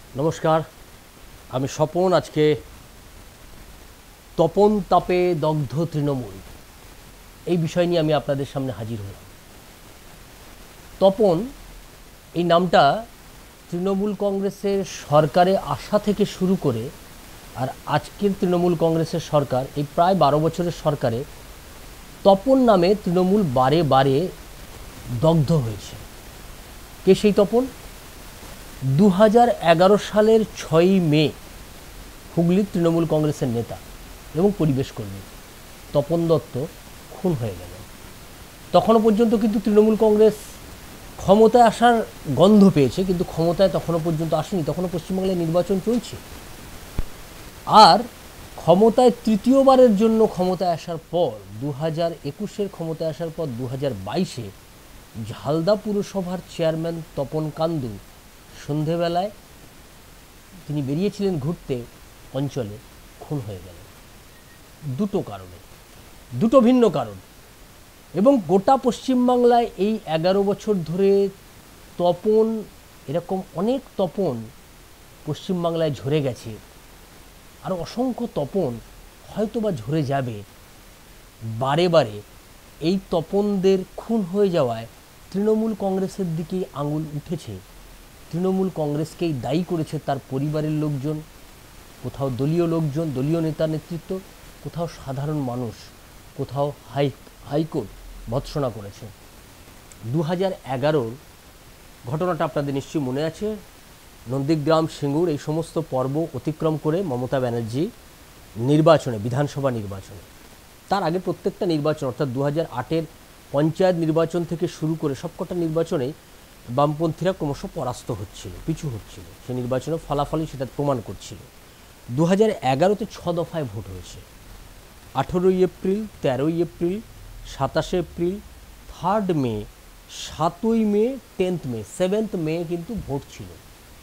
নমস্কার, আমি স্বপন। আজকে তপন তাপে দগ্ধ তৃণমূল এই বিষয় নিয়ে আমি আপনাদের সামনে হাজির হলাম। তপন এই নামটা তৃণমূল কংগ্রেসের সরকারে আসা থেকে শুরু করে আর আজকের তৃণমূল কংগ্রেসের সরকার, এই প্রায় 12 বছরের সরকারে তপন নামে তৃণমূল বারে বারে দগ্ধ হয়েছে। কে সেই তপন? 2011 সালের 6ই মে হুগলির তৃণমূল কংগ্রেসের নেতা এবং পরিবেশ কর্মী তপন দত্ত খুন হয়ে গেলেন। তখনও পর্যন্ত কিন্তু তৃণমূল কংগ্রেস ক্ষমতায় আসার গন্ধ পেয়েছে, কিন্তু ক্ষমতায় তখনও পর্যন্ত আসেনি। তখনও পশ্চিমবাংলায় নির্বাচন চলছে। আর ক্ষমতায় তৃতীয়বারের জন্য ক্ষমতায় আসার পর 2021-এর ক্ষমতায় আসার পর 2022-এ ঝালদা পুরসভার চেয়ারম্যান তপন কান্দু সন্ধেবেলায় তিনি বেরিয়েছিলেন ঘুরতে অঞ্চলে, খুন হয়ে গেলেন। দুটো কারণে, দুটো ভিন্ন কারণ। এবং গোটা পশ্চিমবাংলায় এই 11 বছর ধরে তপন, এরকম অনেক তপন পশ্চিমবাংলায় ঝরে গেছে, আর অসংখ্য তপন হয়তোবা ঝরে যাবে। বারে বারে এই তপনদের খুন হয়ে যাওয়ায় তৃণমূল কংগ্রেসের দিকেই আঙুল উঠেছে। তৃণমূল কংগ্রেসকেই দায়ী করেছে তার পরিবারের লোকজন, কোথাও দলীয় লোকজন, দলীয় নেতা নেতৃত্ব, কোথাও সাধারণ মানুষ, কোথাও হাইকোর্ট ভৎসনা করেছে। 2011-র ঘটনাটা আপনাদের নিশ্চয়ই মনে আছে। নন্দীগ্রাম, সিঙ্গুর এই সমস্ত পর্ব অতিক্রম করে মমতা ব্যানার্জি নির্বাচনে, বিধানসভা নির্বাচনে, তার আগে প্রত্যেকটা নির্বাচন অর্থাৎ 2008-এর পঞ্চায়েত নির্বাচন থেকে শুরু করে সবকটা নির্বাচনেই বামপন্থীরা ক্রমশ পরাস্ত হচ্ছিল, পিছু হচ্ছিল। সে নির্বাচনের ফলাফলই সেটা প্রমাণ করছিল। 2011-তে 6 দফায় ভোট হয়েছে। 18ই এপ্রিল, 13ই এপ্রিল, 27শে এপ্রিল, 3rd মে, 7ই May, 10th May, 7th May কিন্তু ভোট ছিল।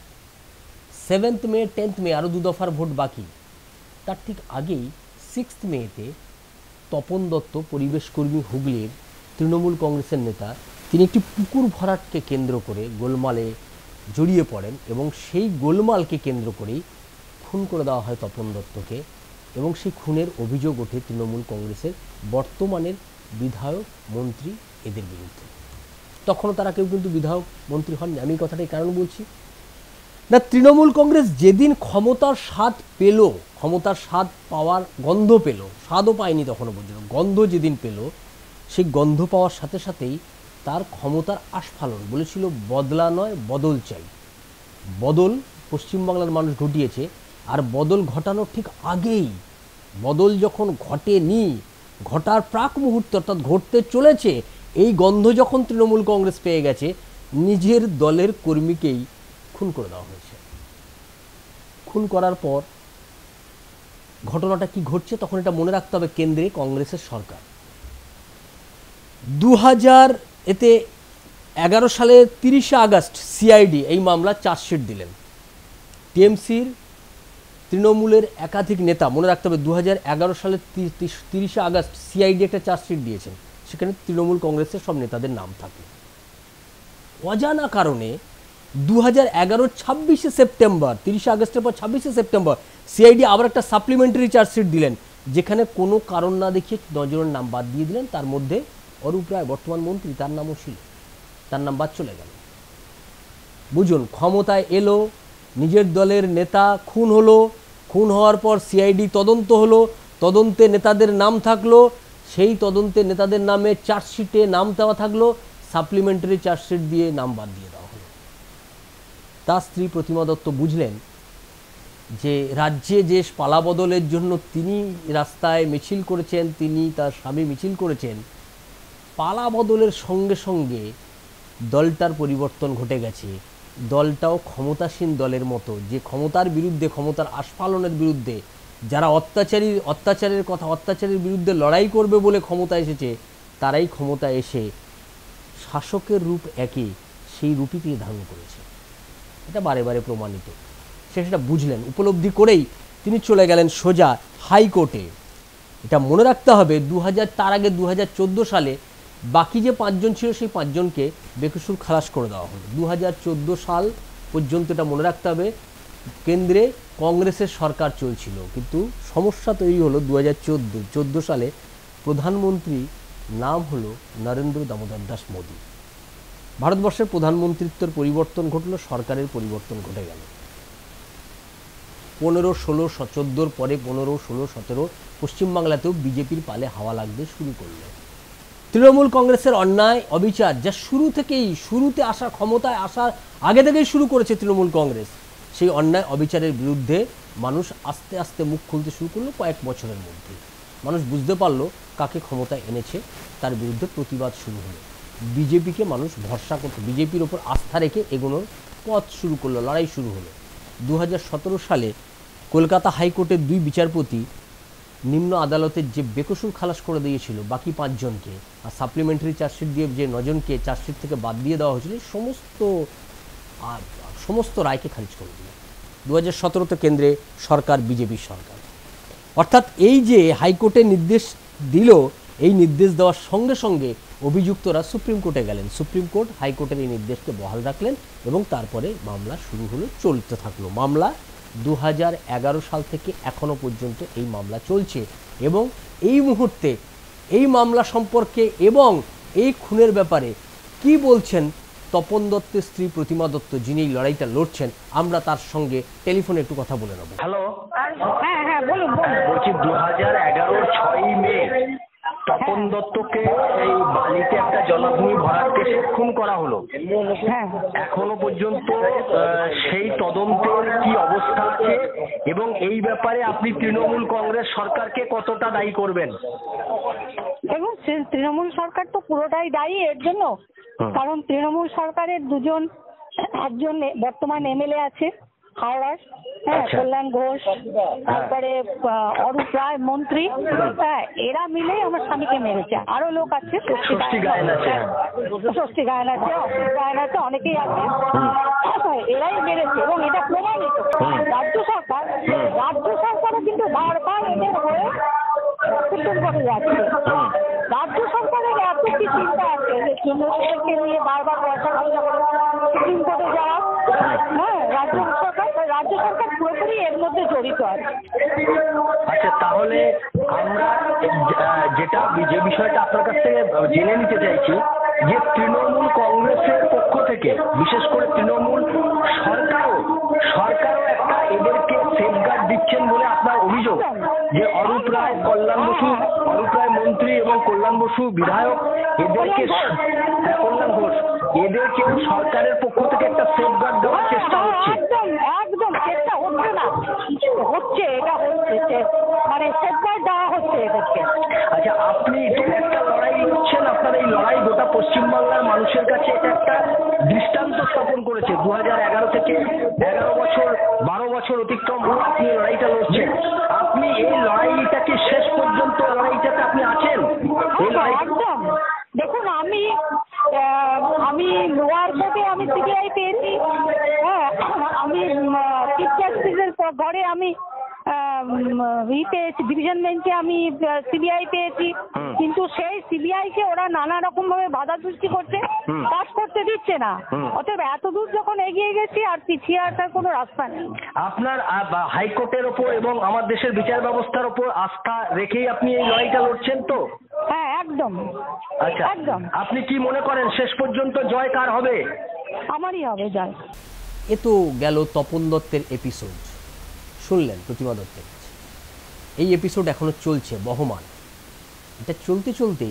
7th মে, 10th মে আরও 2 দফার ভোট বাকি। তার ঠিক আগেই 6th মেতে তপন দত্ত, পরিবেশ কর্মী, হুগলির তৃণমূল কংগ্রেসের নেতা, তিনি একটি পুকুর ভরাটকে কেন্দ্র করে গোলমালে জড়িয়ে পড়েন এবং সেই গোলমালকে কেন্দ্র করেই খুন করে দেওয়া হয় তপন দত্তকে। এবং সেই খুনের অভিযোগ ওঠে তৃণমূল কংগ্রেসের বর্তমানের বিধায়ক, মন্ত্রী এদের বিরুদ্ধে। তখনও তারা কেউ কিন্তু বিধায়ক, মন্ত্রী হননি। আমি এই কথাটাই কারণ বলছি না, তৃণমূল কংগ্রেস যেদিন ক্ষমতার স্বাদ পেল, ক্ষমতার স্বাদ পাওয়ার গন্ধ পেল, স্বাদও পায়নি তখনও পর্যন্ত, গন্ধ যেদিন পেল, সেই গন্ধ পাওয়ার সাথে সাথেই তার ক্ষমতার আস্ফালন। বলেছিল বদলা নয়, বদল চাই। বদল পশ্চিমবাংলার মানুষ ঘটিয়েছে। আর বদল ঘটানোর ঠিক আগেই, বদল যখন ঘটেনি, ঘটার প্রাক মুহূর্তে অর্থাৎ ঘটতে চলেছে, এই গন্ধ যখন তৃণমূল কংগ্রেস পেয়ে গেছে, নিজের দলের কর্মীকেই খুন করে দেওয়া হয়েছে। খুন করার পর ঘটনাটা কি ঘটছে তখন এটা মনে রাখতে হবে, কেন্দ্রে কংগ্রেসের সরকার। 2011 সালের 30শে আগস্ট সিআইডি এই মামলা চার্জশিট দিলেন। টিএমসির, তৃণমূলের একাধিক নেতা, মনে রাখতে হবে 2011 সালের 30শে আগস্ট সিআইডি একটা চার্জশিট দিয়েছেন, সেখানে তৃণমূল কংগ্রেসের সব নেতাদের নাম থাকে। অজানা কারণে 2011 26শে সেপ্টেম্বর, 30শে আগস্টের পর 26শে সেপ্টেম্বর সিআইডি আবার একটা সাপ্লিমেন্টারি চার্জশিট দিলেন, যেখানে কোনো কারণ না দেখিয়ে 9 জনের নাম বাদ দিয়ে দিলেন। তার মধ্যে অরূপ রায়, বর্তমান মন্ত্রী, তার নামও ছিল, তার নাম বাদ চলে গেল। বুঝুন, ক্ষমতায় এলো, নিজের দলের নেতা খুন হলো, খুন হওয়ার পর সিআইডি তদন্ত হলো, তদন্তে নেতাদের নাম থাকলো, সেই তদন্তে নেতাদের নামে চার্জশিটে নাম দেওয়া থাকলো, সাপ্লিমেন্টারি চার্জশিট দিয়ে নাম বাদ দিয়ে দেওয়া হলো। তার স্ত্রী প্রতিমা দত্ত বুঝলেন যে রাজ্যে যে পালা বদলের জন্য তিনি রাস্তায় মিছিল করেছেন, তিনি তার স্বামী মিছিল করেছেন, পালা বদলের সঙ্গে সঙ্গে দলটার পরিবর্তন ঘটে গেছে। দলটাও ক্ষমতাসীন দলের মতো, যে ক্ষমতার বিরুদ্ধে, ক্ষমতার আস্ফালনের বিরুদ্ধে, যারা অত্যাচারের বিরুদ্ধে লড়াই করবে বলে ক্ষমতা এসেছে, তারাই ক্ষমতা এসে শাসকের রূপ একই, সেই রূপই তিনি ধারণ করেছে। এটা বারে বারে প্রমাণিত। সেটা বুঝলেন, উপলব্ধি করেই তিনি চলে গেলেন সোজা হাইকোর্টে। এটা মনে রাখতে হবে, তার আগে 2014 সালে বাকি যে 5 জন ছিল সেই 5 জনকে বেকসুর খালাস করে দেওয়া হলো। 2014 সাল পর্যন্ত এটা মনে রাখতে হবে, কেন্দ্রে কংগ্রেসের সরকার চলছিল, কিন্তু সমস্যা তৈরি হলো 2014 সালে প্রধানমন্ত্রী নাম হলো নরেন্দ্র দামোদর দাস মোদী। ভারতবর্ষের প্রধানমন্ত্রিত্বের পরিবর্তন ঘটলো, সরকারের পরিবর্তন ঘটে গেল। 15, 16, 14 পরে 15, 16, 17 পশ্চিমবাংলাতেও বিজেপির পালে হাওয়া লাগতে শুরু করলো। তৃণমূল কংগ্রেসের অন্যায় অবিচার, যা শুরুতে আসা, ক্ষমতায় আসার আগে থেকেই শুরু করেছে তৃণমূল কংগ্রেস, সেই অন্যায় অবিচারের বিরুদ্ধে মানুষ আস্তে আস্তে মুখ খুলতে শুরু করলো। কয়েক বছরের মধ্যে মানুষ বুঝতে পারলো কাকে ক্ষমতায় এনেছে, তার বিরুদ্ধে প্রতিবাদ শুরু হলো। বিজেপিকে মানুষ ভরসা করতে, বিজেপির ওপর আস্থা রেখে এগোনোর পথ শুরু করলো, লড়াই শুরু হলো। 2017 সালে কলকাতা হাইকোর্টের 2 বিচারপতি নিম্ন আদালতের যে বেকসুর খালাস করে দিয়েছিল বাকি 5 জনকে, আর সাপ্লিমেন্টারি চার্জশিট দিয়ে যে 9 জনকে চার্জশিট থেকে বাদ দিয়ে দেওয়া হয়েছিল, সমস্ত রায়কে খারিজ করে দিল। 2017তে কেন্দ্রে সরকার বিজেপির সরকার। অর্থাৎ এই যে হাইকোর্টে নির্দেশ দিল, এই নির্দেশ দেওয়ার সঙ্গে সঙ্গে অভিযুক্তরা সুপ্রিম কোর্টে গেলেন। সুপ্রিম কোর্ট হাইকোর্টের এই নির্দেশকে বহাল রাখলেন এবং তারপরে মামলা শুরু হলো, চলতে থাকলো। মামলা 2011 সাল থেকে এখনো পর্যন্ত এই মামলা চলছে এবং এই মুহূর্তে এই মামলা সম্পর্কে এবং এই খুনের ব্যাপারে কি বলছেন তপন দত্তের স্ত্রী প্রতিমা দত্ত, যিনি এই লড়াইটা লড়ছেন, আমরা তার সঙ্গে টেলিফোনে একটু কথা বলে নেব। হ্যালো, হ্যাঁ হ্যাঁ বলুন বলুন। বলছি 2011 6ই মে তপন দত্তকে এই বালিতে একটা জলাভূমি ভরার কেসে খুন করা হলো। হ্যাঁ, এখনো পর্যন্ত সেই তদন্তের কি অবস্থা আছে এবং এই ব্যাপারে আপনি তৃণমূল কংগ্রেস সরকারকে কতটা দায়ী করবেন? দেখুন তৃণমূল সরকার তো পুরোটাই দায়ী এর জন্য, কারণ তৃণমূল সরকারের একজন বর্তমান এমএলএ আছে হাওড়ার, হ্যাঁ, কল্যাণ ঘোষ, তারপরে অরূপ রায় মন্ত্রী, হ্যাঁ, এরা মিলে আমার স্বামীকে মেরেছে। আরো লোক আছে, ষষ্ঠী গায়ন আছে, অনেকেই আছে, এরাই মেরেছে এবং এটা প্রমাণিত। রাজ্য সরকারও কিন্তু বারবার এদের হয়ে সুপ্রিম কোর্টে যাচ্ছে। রাজ্য সরকারের এত কি চিন্তা আছে যে তৃণমূলকে নিয়ে বারবার পয়সা খরচা করে সুপ্রিম কোর্টে যাওয়া? হ্যাঁ, রাজ্য সরকার পুরোপুরি এর মধ্যে জড়িত আছে। আচ্ছা, তাহলে আমরা যেটা যে বিষয়টা আপনার কাছ থেকে জেনে নিতে চাইছি যে তৃণমূল কংগ্রেসের পক্ষ থেকে, বিশেষ করে তৃণমূল সরকারও একটা এদেরকে সেফগার্ড দিচ্ছেন বলে আপনার অভিযোগ, যে অরূপ রায় মন্ত্রী এবং কল্যাণ বসু বিধায়ক, এদেরকে কল্যাণ ঘোষ, এদেরকেও সরকারের পক্ষ থেকে একটা সেফগার্ড দেওয়ার চেষ্টা হচ্ছে। একদম চেষ্টা হচ্ছে না, হচ্ছে, এটা হচ্ছে, মানে সেফগার্ড দেওয়া হচ্ছে এদেরকে। আচ্ছা, আপনি একটা লড়াই লড়ছেন, আপনার এই লড়াই গোটা পশ্চিমবাংলার মানুষের কাছে এটা একটা দৃষ্টান্ত স্থাপন করেছে। 2011 থেকে 12 বছর অতিক্রম হলো আপনি লড়াইটা লড়ছেন। আপনি এই লড়াইটাকে শেষ পর্যন্ত লড়াইটাতে আপনি আছেন? একদম। দেখুন, আমি লোয়ার কোর্টে আমি সিবিআই পেয়েছি, হ্যাঁ, আমি চিফ জাস্টিসের ঘরে আমি পেয়েছি, ডিভিশন বেঞ্চে আমি সিবিআই পেয়েছি, কিন্তু সেই সিবিআই কে ওরা নানা রকম ভাবে বাধা সৃষ্টি করছে, কাজ করতে দিচ্ছে না। অতএব এত দূর যখন এগিয়ে গেছি আর পিছিয়ে আসার কোনো রাস্তা নেই। আপনার হাইকোর্টের ওপর এবং আমার দেশের বিচার ব্যবস্থার ওপর আস্থা রেখেই আপনি এই লড়াইটা লড়ছেন তো? হ্যাঁ, একদম। আচ্ছা, একদম। আপনি কি মনে করেন শেষ পর্যন্ত জয় কার হবে? আমারই হবে জয়। এ তো গেল তপন দত্তের এপিসোড, শুনলেন প্রতিমা দত্তের কাছে। এই এপিসোড এখনো চলছে, বহমান। এটা চলতে চলতেই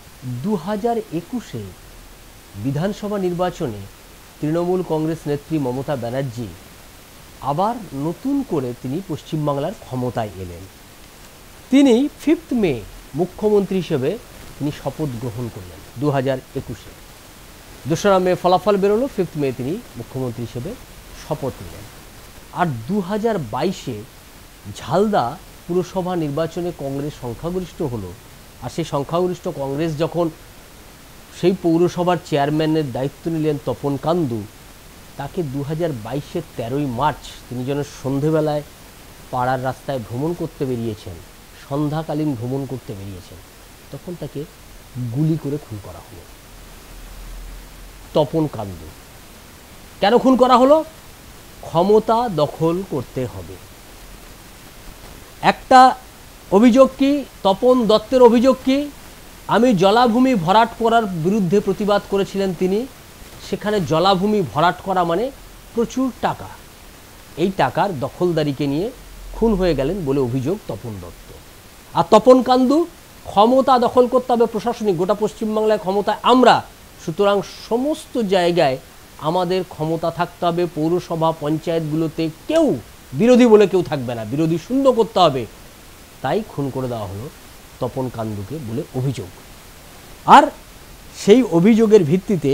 2021 বিধানসভা নির্বাচনে তৃণমূল কংগ্রেস নেত্রী মমতা ব্যানার্জি আবার নতুন করে তিনি পশ্চিমবাংলার ক্ষমতায় এলেন। তিনি 5 মে মুখ্যমন্ত্রী হিসেবে তিনি শপথ গ্রহণ করলেন। 2021 2রা মে ফলাফল বেরোলো, 5 মে তিনি মুখ্যমন্ত্রী হিসেবে শপথ নিলেন। আর 2022 ঝালদা পুরসভা নির্বাচনে কংগ্রেস সংখ্যাগরিষ্ঠ হলো। আর সেই সংখ্যাগরিষ্ঠ কংগ্রেস যখন সেই পৌরসভার চেয়ারম্যানের দায়িত্ব নিলেন তপন কান্দু, তাকে 2022 13ই মার্চ তিনি যেন সন্ধেবেলায় পাড়ার রাস্তায় ভ্রমণ করতে বেরিয়েছেন, সন্ধ্যাকালীন ভ্রমণ করতে বেরিয়েছেন, তখন তাকে গুলি করে খুন করা হলো। তপন কান্দু কেন খুন করা হলো? ক্ষমতা দখল করতে হবে। একটা অভিযোগ কি, তপন দত্তের অভিযোগ কি, আমি জলাভূমি ভরাট করার বিরুদ্ধে প্রতিবাদ করেছিলেন তিনি। সেখানে জলাভূমি ভরাট করা মানে প্রচুর টাকা, এই টাকার দখলদারিকে নিয়ে খুন হয়ে গেলেন বলে অভিযোগ তপন দত্ত। আর তপন কান্দু, ক্ষমতা দখল করতে হবে প্রশাসনিক, গোটা পশ্চিমবাংলায় ক্ষমতা আমরা, সুতরাং সমস্ত জায়গায় আমাদের ক্ষমতা থাকতে হবে, পৌরসভা পঞ্চায়েতগুলোতে কেউ বিরোধী বলে কেউ থাকবে না, বিরোধী শূন্য করতে হবে, তাই খুন করে দেওয়া হলো তপন কান্দুকে বলে অভিযোগ। আর সেই অভিযোগের ভিত্তিতে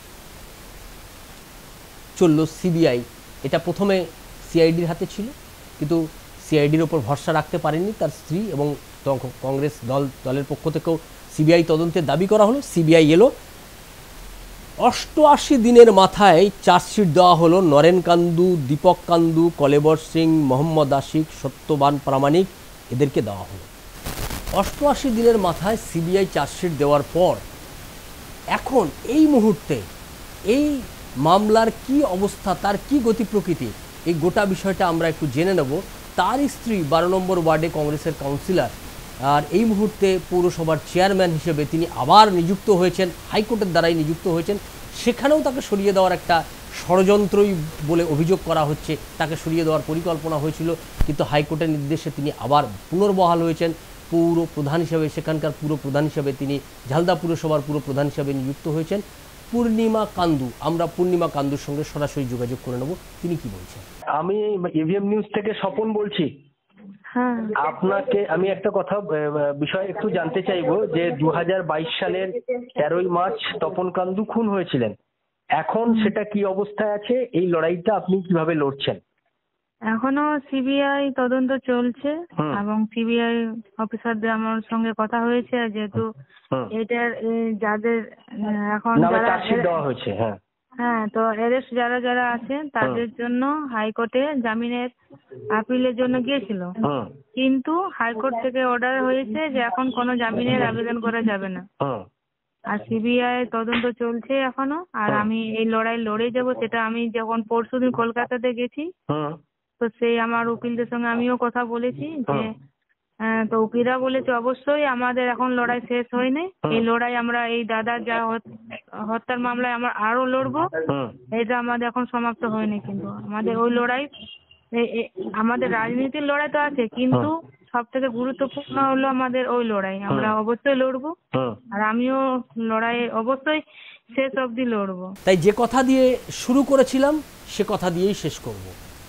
চলল সিবিআই। এটা প্রথমে সিআইডির হাতে ছিল, কিন্তু সিআইডির ওপর ভরসা রাখতে পারেননি তার স্ত্রী, এবং কংগ্রেস দলের পক্ষ থেকেও সিবিআই তদন্তের দাবি করা হলো। সিবিআই এলো, 88 দিনের মাথায় চার্জশিট দেওয়া হলো নরেন কান্দু, দীপক কান্দু, কলেবর সিং, মোহাম্মদ আশিক, সত্যবান প্রামাণিক, এদেরকে দেওয়া হলো। 88 দিনের মাথায় সিবিআই চার্জশিট দেওয়ার পর এখন এই মুহূর্তে এই মামলার কি অবস্থা, তার কি গতি প্রকৃতি, এই গোটা বিষয়টা আমরা একটু জেনে নেব। তার স্ত্রী 12 নম্বর ওয়ার্ডে কংগ্রেসের কাউন্সিলর, আর এই মুহূর্তে পৌরসভার চেয়ারম্যান হিসেবে তিনি আবার নিযুক্ত হয়েছেন, হাইকোর্টের দ্বারাই নিযুক্ত হয়েছেন। সেখানেও তাকে সরিয়ে দেওয়ার একটা ষড়যন্ত্রই বলে অভিযোগ করা হচ্ছে, তাকে সরিয়ে দেওয়ার পরিকল্পনা হয়েছিল, কিন্তু হাইকোর্টের নির্দেশে তিনি আবার পুনর্বহাল হয়েছেন পৌর প্রধান হিসেবে। সেখানকার পুর প্রধান হিসেবে তিনি ঝালদা পুরসভার পুর প্রধান হিসেবে নিযুক্ত হয়েছেন পূর্ণিমা কান্দু। আমরা পূর্ণিমা কান্দুর সঙ্গে সরাসরি যোগাযোগ করে নেব, তিনি কি বলছেন। আমি ইভিএম নিউজ থেকে স্বপন বলছি। হ্যাঁ, আপনাকে আমি একটা কথা বিষয় একটু জানতে চাইবো যে 2022 সালের 13ই মার্চ তপন কান্দু খুন হয়েছিলেন, এখন সেটা কি অবস্থায় আছে? এই লড়াইটা আপনি কিভাবে লড়ছেন? এখনো সিবিআই তদন্ত চলছে এবং সিবিআই অফিসারদের আমার সঙ্গে কথা হয়েছে, যেহেতু এটার যাদের এখন নামে যারা চার্জশিট দেওয়া হয়েছে। হ্যাঁ হ্যাঁ, তো অ্যারেস্ট যারা আছেন তাদের জন্য হাইকোর্টে জামিনের আপিলের জন্য গিয়েছিল, কিন্তু হাইকোর্ট থেকে অর্ডার হয়েছে যে এখন কোনো জামিনের আবেদন করা যাবে না। আর সিবিআই তদন্ত চলছে এখনো, আর আমি এই লড়াই লড়ে যাব। সেটা আমি যখন পরশুদিন কলকাতাতে গেছি, তো সেই আমার উকিলদের সঙ্গে আমিও কথা বলেছি যে তো উকিলরা বলেছে অবশ্যই আমাদের এখন লড়াই শেষ হয়নি, এই লড়াই আমরা এই দাদার যা হত্যার মামলায় আমরা আরো লড়বো, এটা আমাদের এখন সমাপ্ত হয়নি। কিন্তু আমাদের ওই লড়াই, আমাদের রাজনীতির লড়াই তো আছে, কিন্তু সব থেকে গুরুত্বপূর্ণ হলো আমাদের ওই লড়াই, আমরা অবশ্যই লড়বো। আর আমিও লড়াই অবশ্যই শেষ অবধি লড়বো। তাই যে কথা দিয়ে শুরু করেছিলাম সে কথা দিয়েই শেষ করব।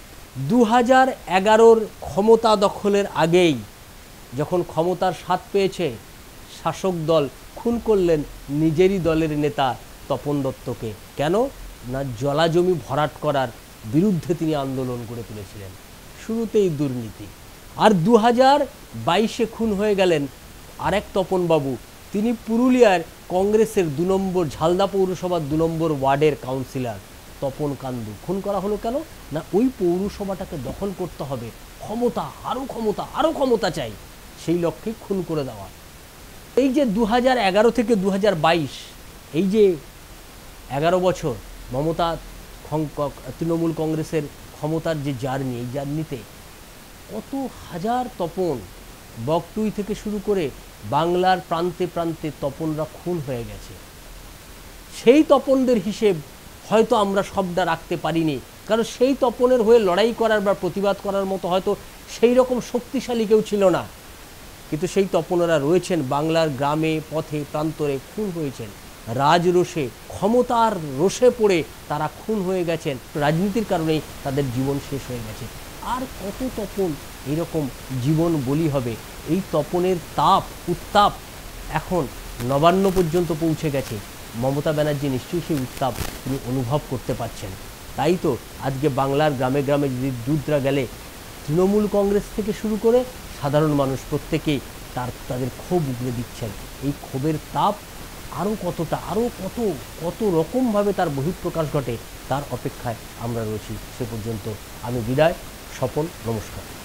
2011-র ক্ষমতা দখলের আগেই যখন ক্ষমতার স্বাদ পেয়েছে শাসক দল, খুন করলেন নিজেরই দলের নেতা তপন দত্তকে। কেন না, জলাজমি ভরাট করার বিরুদ্ধে তিনি আন্দোলন করে তুলেছিলেন, শুরুতেই দুর্নীতি। আর 2022-এ খুন হয়ে গেলেন আরেক তপনবাবু, তিনি পুরুলিয়ার কংগ্রেসের 2 নম্বর ঝালদা পৌরসভার 2 নম্বর ওয়ার্ডের কাউন্সিলর তপন কান্দু। খুন করা হলো কেন না, ওই পৌরসভাটাকে দখল করতে হবে, ক্ষমতা, আরও ক্ষমতা চাই, সেই লক্ষ্যে খুন করে দেওয়া। এই যে 2011 থেকে 2022, এই যে 11 বছর মমতা তৃণমূল কংগ্রেসের ক্ষমতার যে জার্নি, এই জার্নিতে কত হাজার তপন, বকটুই থেকে শুরু করে বাংলার প্রান্তে প্রান্তে তপনরা খুন হয়ে গেছে। সেই তপনদের হিসেব হয়তো আমরা সবটা রাখতে পারিনি, কারণ সেই তপনের হয়ে লড়াই করার বা প্রতিবাদ করার মতো হয়তো সেই রকম শক্তিশালী কেউ ছিল না, কিন্তু সেই তপনেরা রয়েছেন বাংলার গ্রামে পথে প্রান্তরে, খুন হয়েছেন রাজরোষে, ক্ষমতার রোষে পড়ে তারা খুন হয়ে গেছেন, রাজনীতির কারণেই তাদের জীবন শেষ হয়ে গেছে। আর কত তপন এরকম জীবন বলি হবে। এই তপনের উত্তাপ এখন নবান্ন পর্যন্ত পৌঁছে গেছে। মমতা ব্যানার্জি নিশ্চয়ই সেই উত্তাপ তিনি অনুভব করতে পারছেন। তাই তো আজকে বাংলার গ্রামে গ্রামে যদি দুধরা গেলে তৃণমূল কংগ্রেস থেকে শুরু করে সাধারণ মানুষ প্রত্যেকেই তাদের ক্ষোভ উগড়ে দিচ্ছেন। এই ক্ষোভের তাপ আরও কতটা, আরও কত রকমভাবে তার বহিঃপ্রকাশ ঘটে, তার অপেক্ষায় আমরা রয়েছি। সে পর্যন্ত আমি বিদায়। স্বপন, নমস্কার।